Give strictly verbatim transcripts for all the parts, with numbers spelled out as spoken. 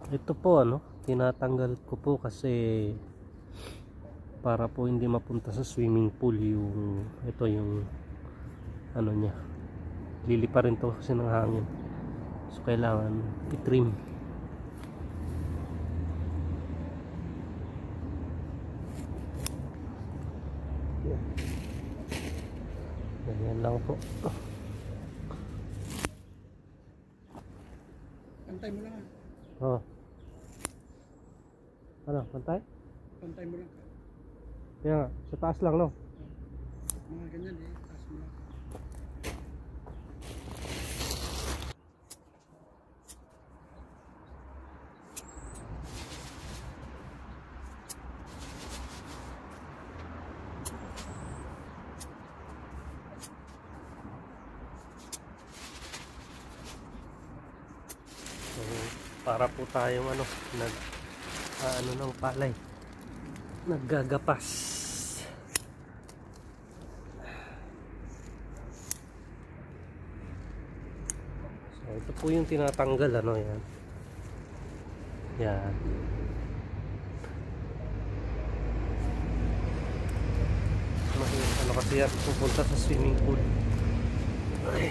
Ito po ano, tinatanggal ko po kasi para po hindi mapunta sa swimming pool yung ito yung ano niya. Lilipa rin to kasi ng hangin. So kailangan i-trim. Ganyan lang po. Pantay mo lang ah. Oh. Ano, pantay? Pantay mo lang. Kaya nga, sa taas lang, no? Mga ganyan eh, taas mo lang. So, para po tayong ano, nag ah, ano ng palay. Naggagapas. So, ito po yung tinatanggal ano yan. Yan. Ano kasi yan, pupunta sa swimming pool. Ay.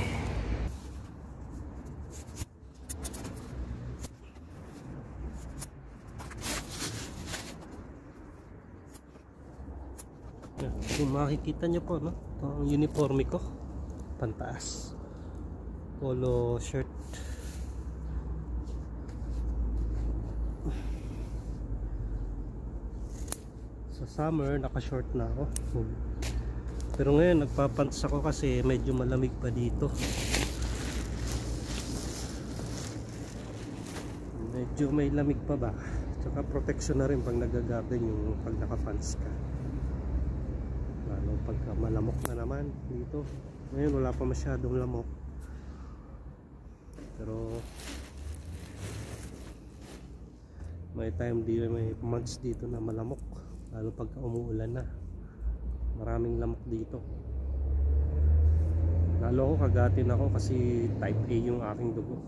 Kung makikita nyo po, no? Ito ang uniforme ko, pantaas, polo shirt. Sa summer naka short na ako, pero ngayon nagpapants ako kasi medyo malamig pa dito. Medyo may lamig pa ba, tsaka protection na rin pag nagagarden yung pag nakapants ka, lalo pagka malamok na naman dito. Ngayon wala pa masyadong lamok, pero may time di may months dito na malamok, lalo pagka umuulan na, maraming lamok dito. Lalo ako kagatin ako kasi type A yung aking dugo.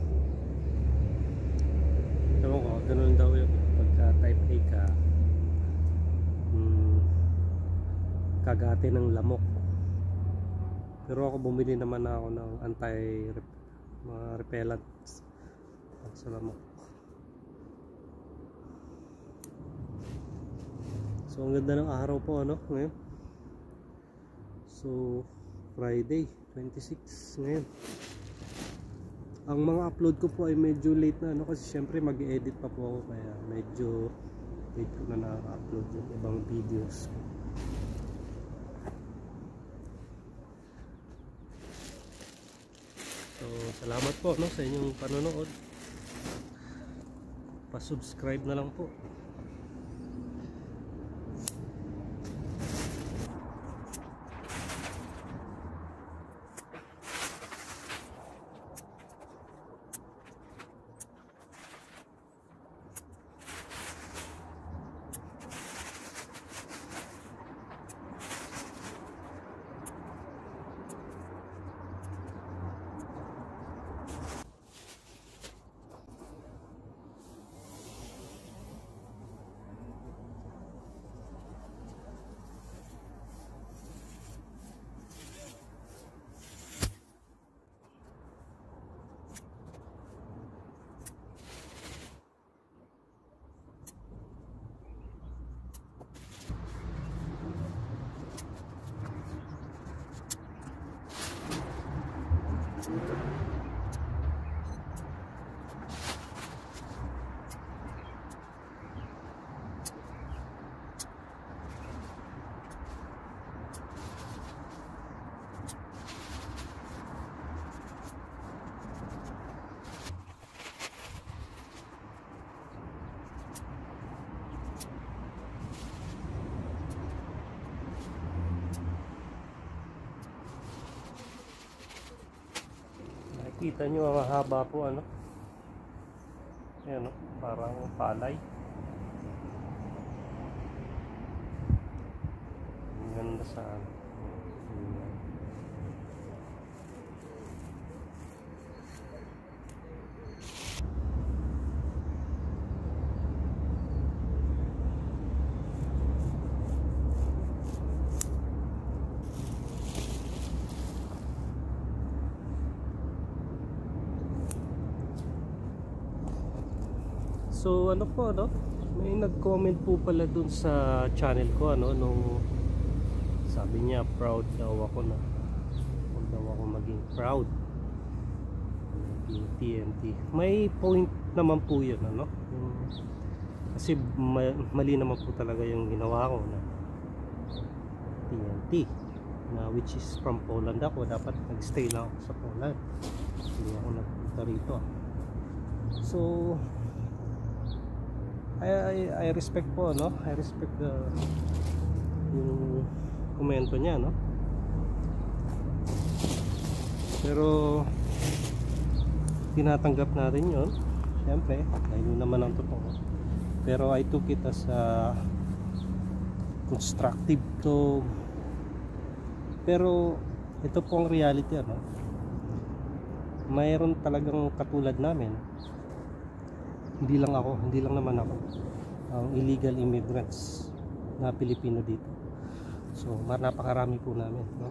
Ewan ko, ganun daw yun pagka type A ka, hmm, kagati ng lamok. Pero ako bumili naman ako ng anti mga repellents sa lamok. So ang ganda ng araw po ano ngayon. So Friday twenty-six ngayon. Ang mga upload ko po ay medyo late na ano kasi syempre mag-edit pa po ako, kaya medyo late ko na na-upload yung ibang videos. So, salamat po no, sa inyong panonood. Pa-subscribe na lang po. Kita nyo ang haba po ano. Ayan o, parang palay. Ang ganda sa ano. So ano po, ano, may nag-comment po pala dun sa channel ko, ano, nung sabi niya proud daw ako na huwag daw ako maging proud maging T N T. May point naman po yun, ano, yung, kasi ma mali naman po talaga yung ginawa ko na T N T na which is from Poland ako. Dapat nagstay lang ako sa Poland, hindi ako nagpunta rito. So I, I, I respect po, no? I respect the yung komento niya, no? Pero tinatanggap natin yun, syempre, dahil yun naman ang totoo. Pero I took it as a constructive to. Pero ito po ang reality, ano? Mayroon talagang katulad namin, hindi lang ako, hindi lang naman ako, ang illegal immigrants na Pilipino dito. So napakarami po namin, no?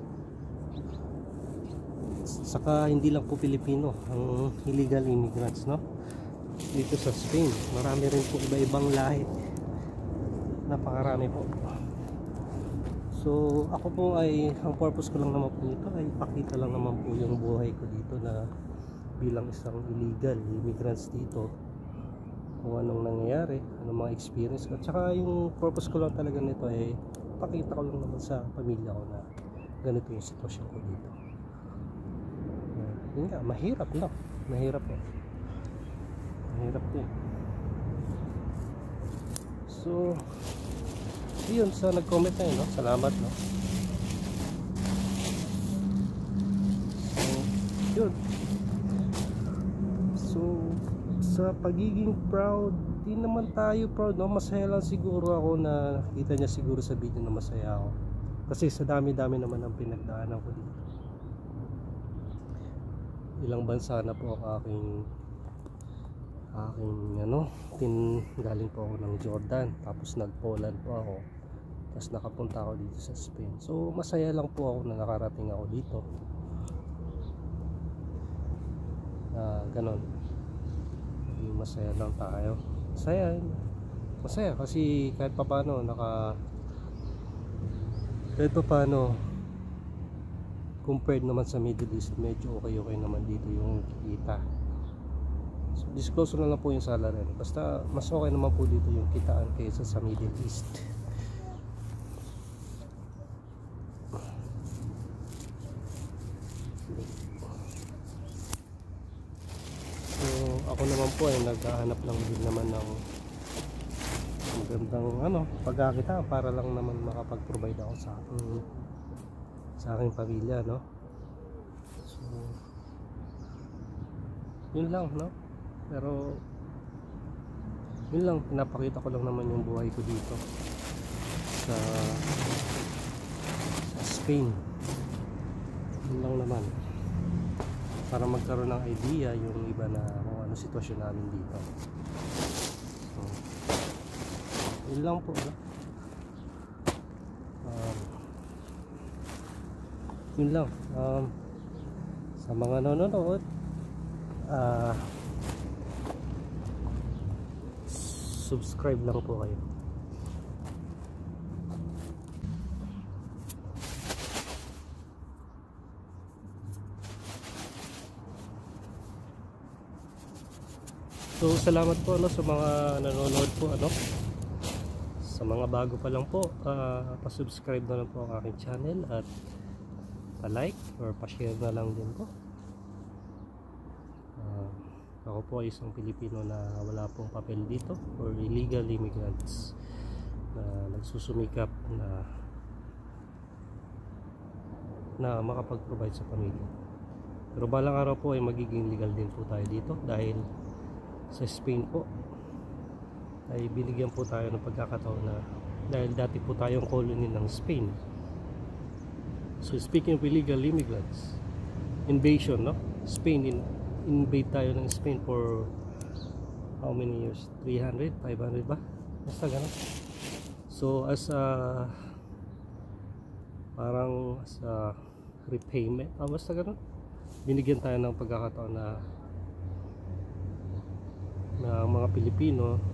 Saka hindi lang po Pilipino ang illegal immigrants, no? Dito sa Spain marami rin po iba-ibang lahi, napakarami po. So ako po ay, ang purpose ko lang naman po nito ay ipakita lang naman po yung buhay ko dito na bilang isang illegal immigrants dito, kung anong nangyayari, anong mga experience ko. At saka yung purpose ko lang talaga nito ay pakita ko lang naman sa pamilya ko na ganito yung sitwasyon ko dito. Uh, yun nga, mahirap, no? Mahirap eh. Mahirap din. So yun, sa nag-comment na yun, no? Salamat, no? So yun. So sa pagiging proud, di naman tayo proud, no? Masaya lang siguro ako na kita niya siguro sa video na masaya ako, kasi sa dami-dami naman ang pinagdaanan ko dito. Ilang bansa na po ang aking aking ano tin galing po ako ng Jordan, tapos nag Poland po ako, tapos nakapunta ako dito sa Spain. So masaya lang po ako na nakarating ako dito na ganon. Masaya lang tayo, masaya masaya kasi kahit pa paano naka kahit pa paano compared naman sa Middle East, medyo okay okay naman dito yung kita. So disclose na lang po yung salary, basta mas okay naman po dito yung kitaan kaysa sa Middle East. Ako naman po ay naghahanap lang din naman ng magandang ano, pagkakita para lang naman makapag-provide ako sa aking sa aking pamilya, no? So yun lang, no? Pero yun lang, pinapakita ko lang naman yung buhay ko dito sa, sa Spain. Yun lang naman, para magkaroon ng idea yung iba na kung ano sitwasyon namin dito. So yun lang po, no? um, yun lang. Um, sa mga nanonood, uh, subscribe lang po kayo. So salamat po, ano, sa mga nanonood po, ano. Sa mga bago pa lang po, uh, pa-subscribe na lang po ang aking channel at pa-like or pa-share na lang din po. Uh, ako po ay isang Pilipino na wala pong papel dito, or illegal immigrants na nagsusumikap na na makapag-provide sa pamilya. Pero balang araw po ay magiging legal din po tayo dito, dahil sa Spain po ay binigyan po tayo ng pagkakataon na, dahil dati po tayong colony ng Spain. So speaking of illegal immigrants, invasion, no? Spain, in, invade tayo ng Spain for how many years? three hundred, five hundred ba? Basta ganun. So as a parang as a repayment, ah, basta ganun, binigyan tayo ng pagkakataon na na mga Pilipino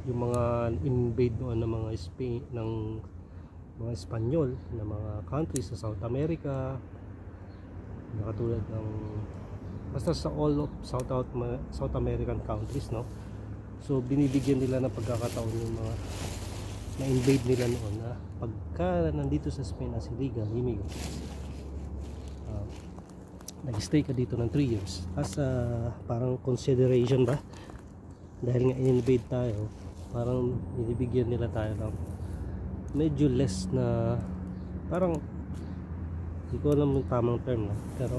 yung mga invade noon ng mga Spain, ng mga Espanyol na mga countries sa South America, na katulad ng basta sa all of South, South American countries, no? So binibigyan nila ng pagkakataon yung mga na-invade nila noon na pagka nandito sa Spain as illegal immigrants, uh, nag-stay ka dito ng three years as a parang consideration ba, dahil nga in-invade tayo, parang binibigyan nila tayo ng medyo less na, parang hindi ko alam yung tamang term, no? Pero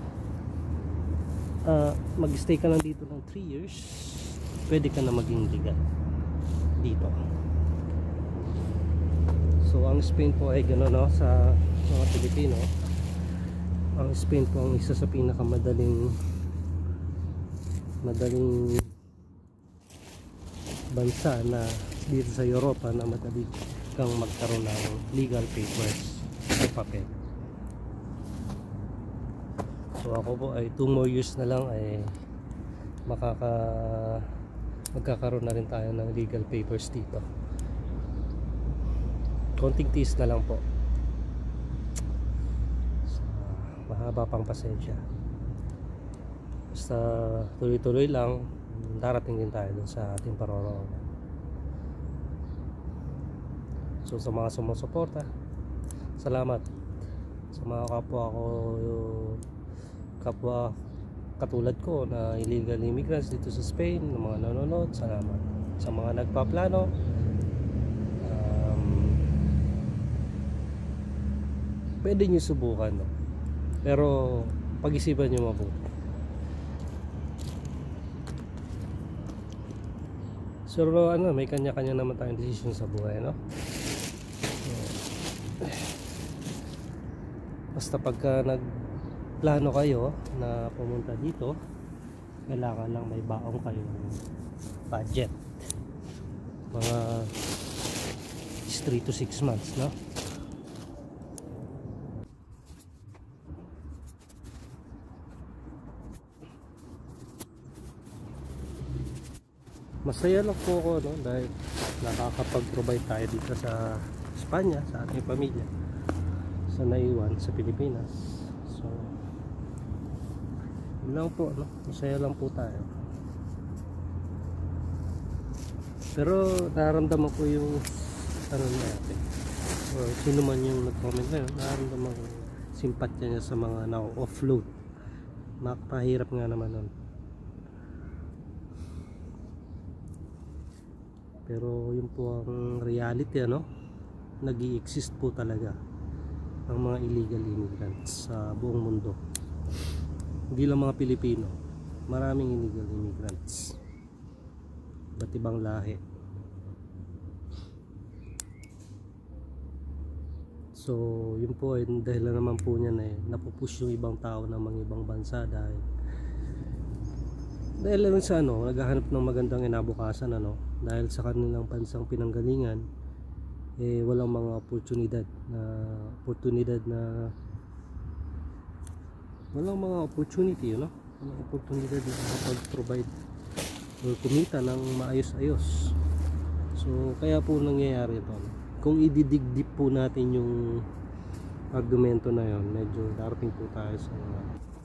uh, mag-stay ka lang dito ng three years, pwede ka na maging legal dito. So ang Spain po ay gano'n, no, sa mga Pilipino. Ang Spain po ang isa sa pinakamadaling madaling bansa na dito sa Europa na madali kang magkaroon ng legal papers o papel. So ako po ay two more years na lang ay makaka magkakaroon na rin tayo ng legal papers dito. Konting tiis na lang po. So, mahaba pang pasensya. Basta tuloy-tuloy lang, darating din tayo dun sa ating paroroonan. So sa mga sumusuporta, salamat. Sa mga kapwa ko, kapwa katulad ko na illegal immigrants dito sa Spain, ng mga nanonood, salamat. Sa mga nagpaplano, pwede nyo subukan, no? Pero pag-isipan nyo mabuti. So ano, may kanya-kanya naman tayong decision sa buhay, no? Basta pagka nagplano kayo na pumunta dito, kailangan lang may baong kayong budget, mga three to six months, no? Masaya lang po ako, no, dahil nakakapag-provide tayo dito sa Espanya sa ating pamilya sa naiwan sa Pilipinas. So yun lang po, no? Masaya lang po tayo. Pero nararamdaman ko yung ano natin, or sino man yung nag-comment na yun, nararamdaman ko simpatya niya sa mga na-offload. Makapahirap nga naman nun. Pero yun po ang reality, ano, nag-i-exist po talaga ang mga illegal immigrants sa buong mundo. Hindi lang mga Pilipino, maraming illegal immigrants, iba't ibang lahi. So yun po ay dahil naman po niya na eh, napupush yung ibang tao ng mga ibang bansa dahil dahil lang sa ano, naghahanap ng magandang inabukasan, ano, dahil sa kanilang bansang pinanggalingan eh walang mga oportunidad na oportunidad na walang mga opportunity, you know? Walang oportunidad na makapag-provide or kumita ng maayos-ayos. So kaya po nangyayari ito, no? Kung ididig-dip po natin yung argumento na yon, medyo darating po tayo sa mga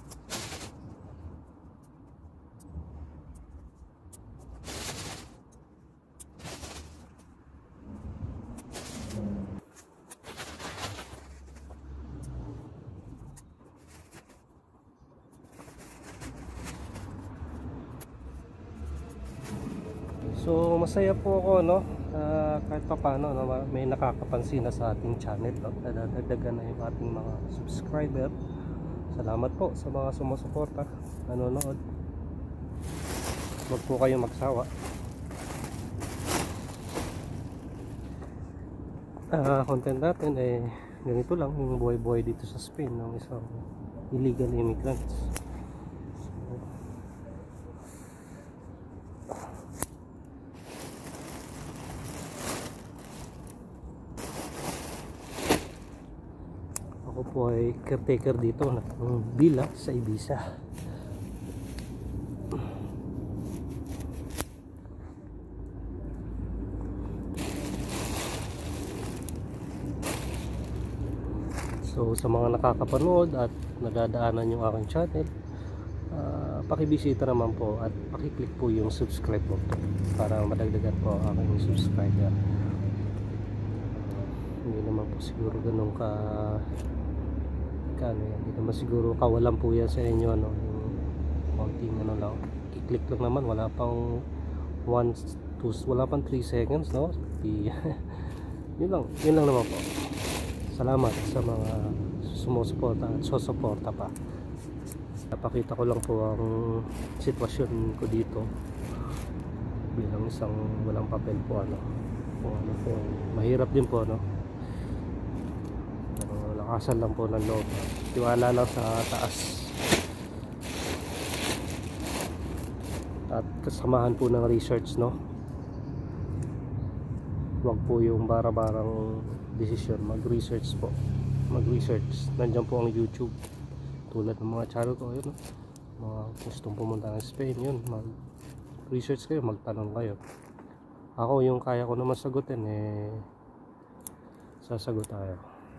So masaya po ako, no, uh, kahit pa paano, no, may nakakapansin na sa ating channel, no? Nadadagdagan na yung ating mga subscriber. Salamat po sa mga sumusuporta, nanonood. Huwag po kayong magsawa. Uh, content natin eh ganito lang, yung buhay-buhay dito sa Spain ng isang illegal immigrants. Ako po ay caretaker dito ng villa sa Ibiza. So sa mga nakakapanood at nadadaanan yung aking channel, uh, pakibisita naman po at pakiclick po yung subscribe button para madagdagan po ang aking subscriber. Hindi naman po siguro ganun ka kano yan, hindi naman siguro kawalan po yan sa inyo, ano, yung konting ano lang, i-click lang naman, wala pang one, two, wala pang three seconds, no? Yun lang, yun lang naman po. Salamat sa mga sumusuporta at susuporta pa. Napakita ko lang po ang sitwasyon ko dito bilang isang walang papel po, ano, po, ano po, mahirap din po, no? Pero lakasan lang po ng loob, tiwala lang sa taas at kasamahan po ng research, no? Huwag po yung bara-barang desisyon, mag-research po, mag-research. Nandiyan po ang YouTube, tulad ng mga channel ko, yun, no? Mga gustong pumunta ng Spain, yun, mag-research kayo, magtanong kayo. Ako yung kaya ko naman sagutin, eh sasagot tayo.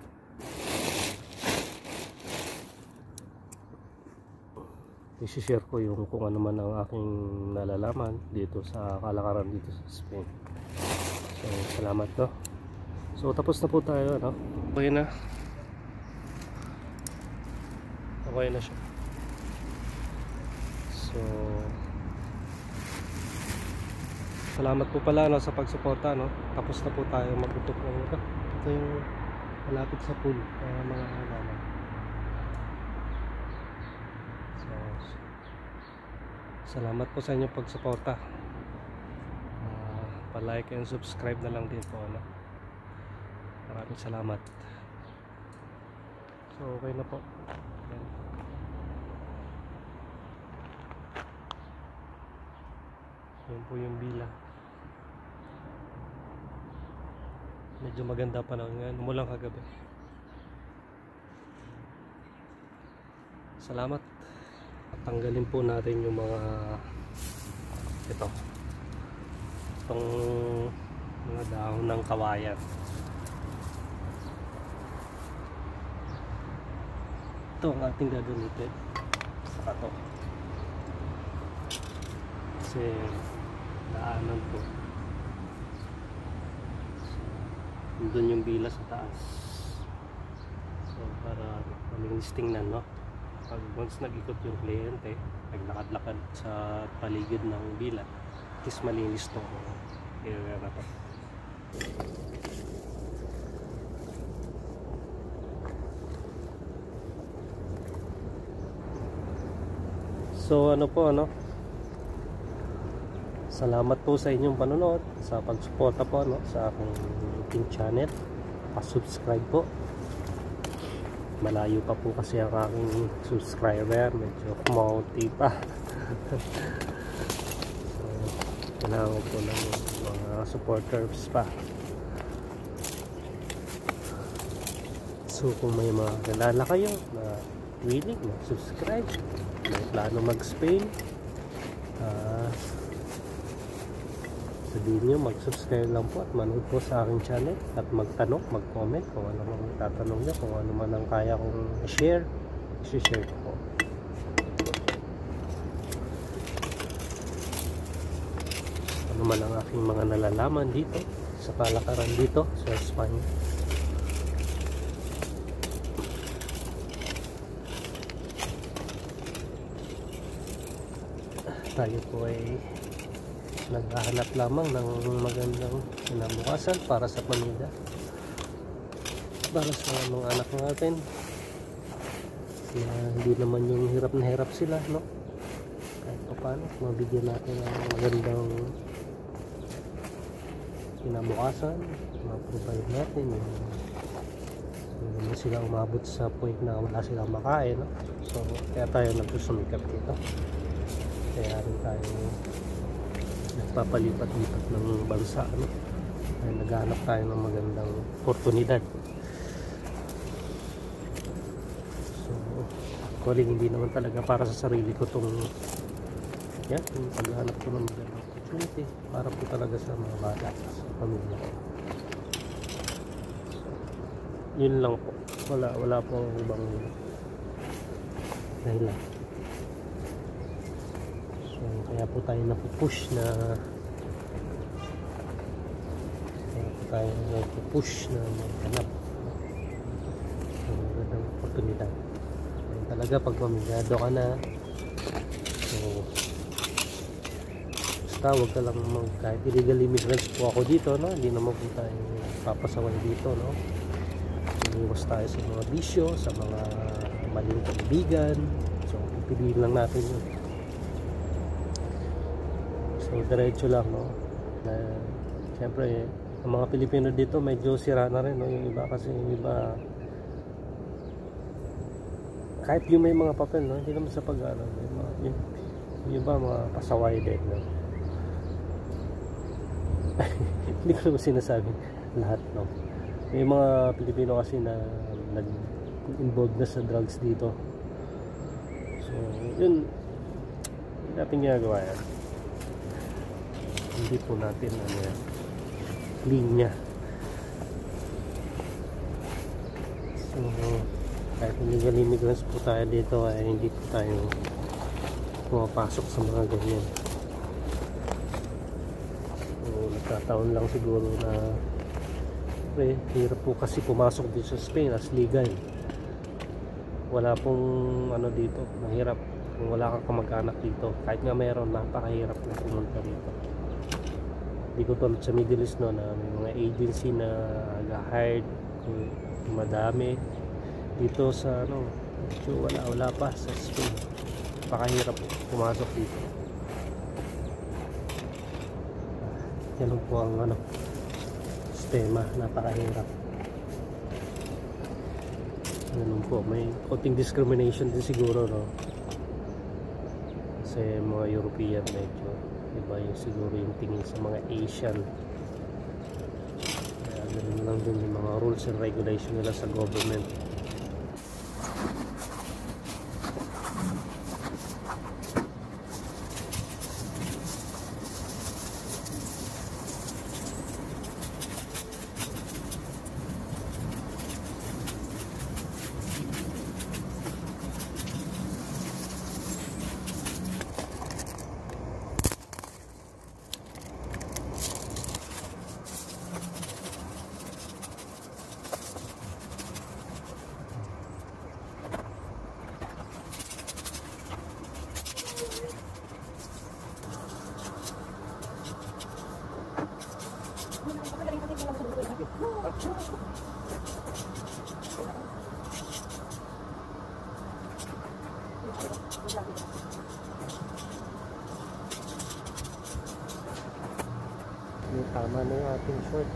I-share ko yung kung ano man ang aking nalalaman dito sa kalakaran dito sa Spain. So salamat, no? So tapos na po tayo, no? Okay na. Okay na siya. So salamat po pala, no, sa pagsuporta, no? Tapos na po tayo magtutok ng ito. Ito yung malapit sa pool, uh, mga halaman. So salamat po sa inyong pagsuporta. Uh, pa-like and subscribe na lang din po, no? Maraming salamat. So okay na po. Ayan. Yan po yung bila. Medyo maganda pa na ngayon, umulang kagabi. Salamat. Tanggalin po natin yung mga ito, itong mga dahon ng kawayan. Ito ang ating gagamitin sa to, kasi daanan po, doon yung bila sa taas. So para malinis tingnan, no? Pag once nag-ikot yung kliyente, naglakad-lakad sa paligid ng bila, at least malinis to area na to. So ano po, ano, salamat po sa inyong panonood, sa pagsuporta po, no, sa aking YouTube channel. Pa-subscribe po. Malayo pa po kasi ang aking subscriber, medyo kumaunti pa. So kailangan po ng mga supporters pa. So kung may mga kilala kayo na willing mag-subscribe, may plano mag-Spain, uh, sabihin nyo, mag-subscribe lang po at manood po sa aking channel at magtanong, mag-comment kung ano man tatanong nyo, kung ano man ang kaya kong share, i-share ko po. Ano man ang aking mga nalalaman dito sa kalakaran dito sa Espanya. Tayo po ay naghahanap lamang ng magandang kinabukasan para sa pamilya, para sa mga anak natin, na hindi naman yung hirap na hirap sila, no? Kahit pa paano mabigyan natin ng magandang kinabukasan, ma-provide natin yung hindi naman sila umabot sa point na wala silang makain, no? So kaya tayo nagsusumikap dito, kaya rin tayo nagpapalipat-lipat ng bansa, no? Ay naghahanap tayo ng magandang oportunidad. So actually hindi naman talaga para sa sarili ko itong yan, yung paghahanap ko ng magandang opportunity, para po talaga sa mga bata, sa pamilya ko. So, yun lang po. wala wala pong ibang dahilan. So kaya po tayo napupush na kaya po tayo napupush na maghanap ng magandang oportunidad. Ayun talaga pag mamigado ka na, so basta huwag ka lang mag, kahit illegal immigrants po ako dito, no? Hindi naman po tayo papasaway dito, no? Iwas tayo sa mga bisyo, sa mga maling kaibigan. So pipiliin lang natin yun. So diretso lang, no? Na, siyempre ang mga Pilipino dito medyo sira na rin, no? Yung iba kasi yung iba kahit yung may mga papel, no? Hindi naman sa pag-ano, yung, yung, yung iba mga pasaway din, no? Hindi ko naman sinasabi lahat, no? May mga Pilipino kasi na nag-involved na sa drugs dito. So yun, hindi natin ginagawa yan. Hindi po natin ano yan, linya. So kahit illegal immigrants po tayo dito, ay hindi po tayo pumapasok sa mga ganyan. So nagkataon lang siguro na eh, hirap po kasi pumasok dito sa Spain as legal. Wala pong ano dito, mahirap kung wala kang kamag-anak dito. Kahit nga meron, napakahirap na pumunta dito. Hindi ko tulad sa Middle East, no, na may mga agency na nag-hired, madami. Dito sa ano, so wala, wala pa sa Spain. Napakahirap pumasok dito. Yan po ang ano, sistema, napakahirap. Ganun po, may konting discrimination din siguro, no? Kasi mga European medyo iba yung siguro yung tingin sa mga Asian. Kaya ganun lang din yung mga rules and regulation nila sa government. Tama na yung ating short.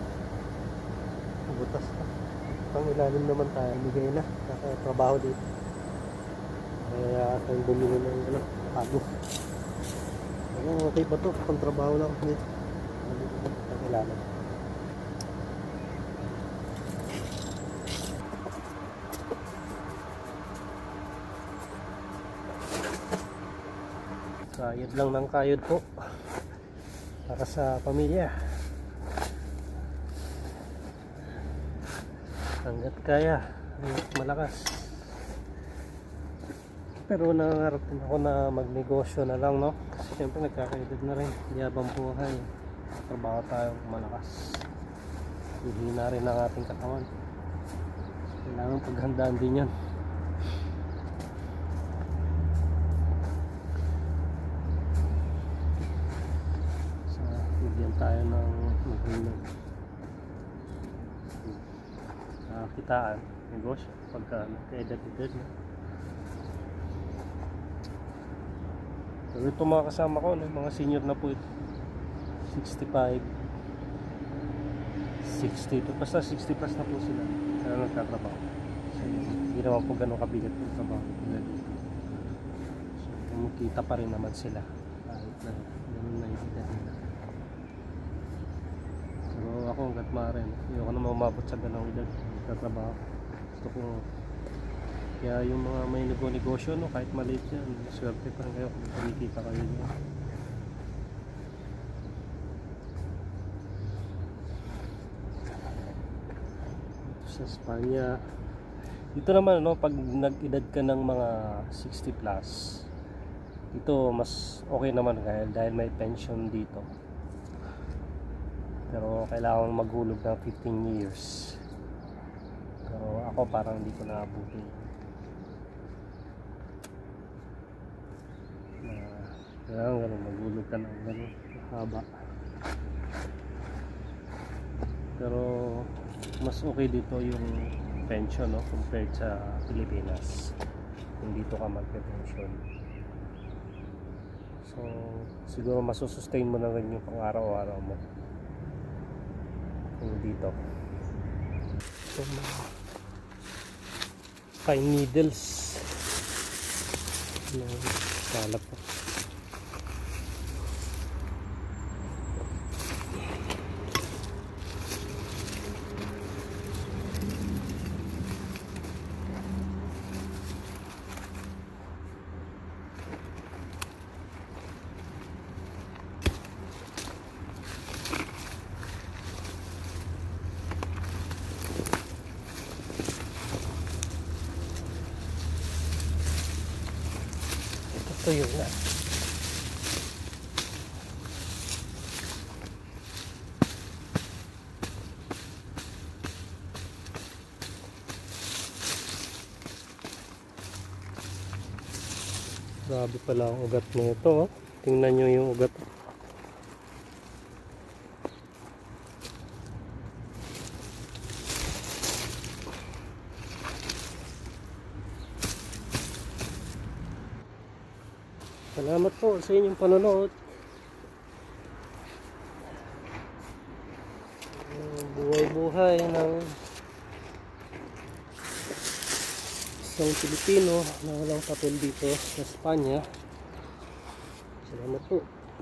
Butas na. Pang ilalim naman tayo. Bigay na. Nakatrabaho dito. Kaya tayong bumili ng ano, bago. Ano, okay ba ito? Pang trabaho lang dito. Pang ilalim. Kayod lang ng kayod po. Para sa pamilya. Hanggat kaya, hanggat malakas. Pero nangarap din ako na magnegosyo na lang, no? Kasi syempre nagkakaedad na rin. Di habang buhay, trabaho tayo malakas. Hihina rin ang ating katawan. Kailangan paghandaan din yan. Bigyan tayo ng magandang uh, kitaan, negosyo pagka nagka-edad-edad na. Pero ito mga kasama ko, no, mga senior na po ito, sixty-five, sixty, basta sixty plus na po sila na nagtatrabaho. So, hindi naman po ganun kabigat yung trabaho nila dito. So kumikita pa rin naman sila kahit na ganun na yung edad nila. Ako hanggat maaari, ayoko na umabot sa ganang edad nagtatrabaho. Gusto ko, kaya yung mga may negosyo, no, kahit maliit yan, swerte pa rin kayo kung kumikita kayo dyan. Sa Espanya, Dito naman no, pag nag-edad ka ng mga sixty plus, ito mas okay naman dahil, dahil may pension dito. Pero kailangan maghulog ng fifteen years. Pero ako parang hindi ko naabutin. Na kailangan ganun, maghulog ka ng ganun haba. Pero mas okay dito yung pension no, compared sa Pilipinas kung dito ka magpe-pension. So siguro masusustain mo na rin yung pang araw-araw mo kung dito. So mga fine needles na kalap po. Ito yun na. Grabe pala ang ugat na ito. Oh. Tingnan nyo yung ugat. Salamat po sa inyong panonood. Buhay-buhay ng isang Pilipino na walang papel dito sa Espanya. Salamat po.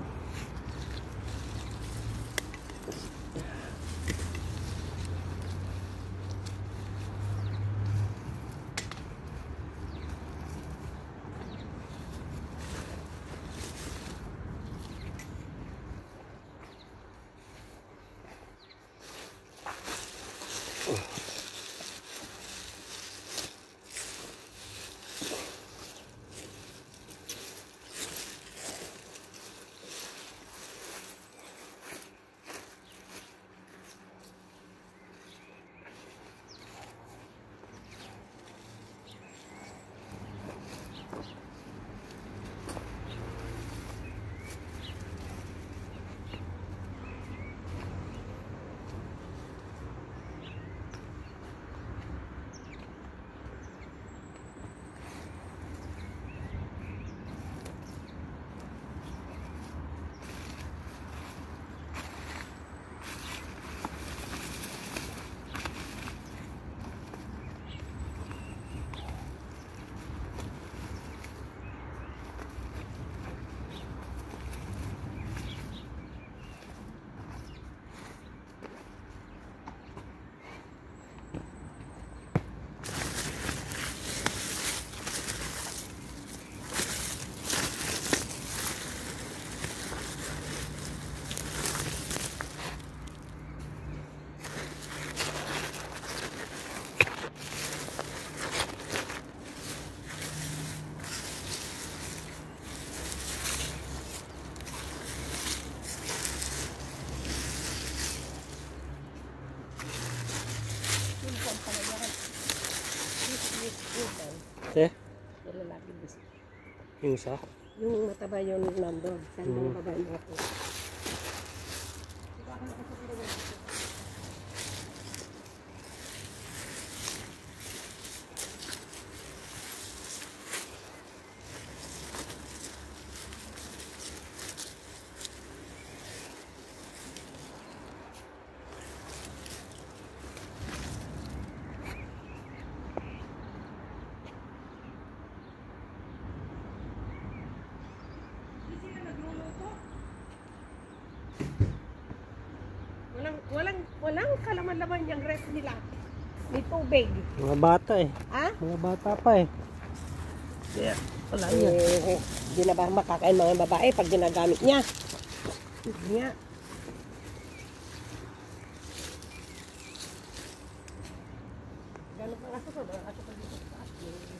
Eh? Yung isa? Yung mataba yung nandun. Saan Mm. mga babae mo ako? Walang, walang, walang kalaman-laman yung ref nila. May tubig. Mga bata eh. Ha? Mga bata pa eh. Yeah. Wala yan. Eh, di na ba makakain mga babae pag ginagamit niya? Hindi nga. Gano'n pa Ang aso ko, ang aso ko dito sa taas.